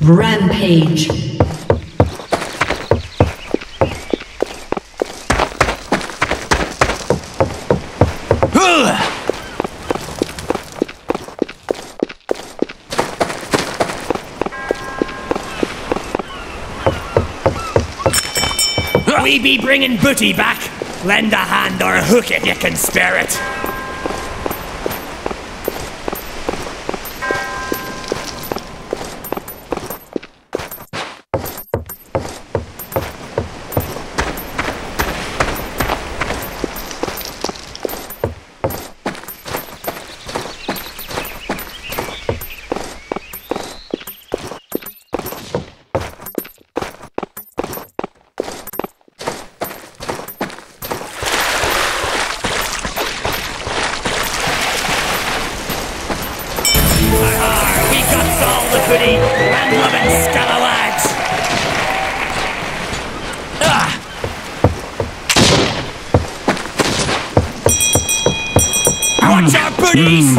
Rampage. We be bringing booty back. Lend a hand or hook if you can spare it. Goody and loving scalawags! Watch our booties!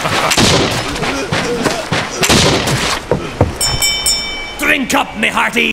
Drink up, me hearty!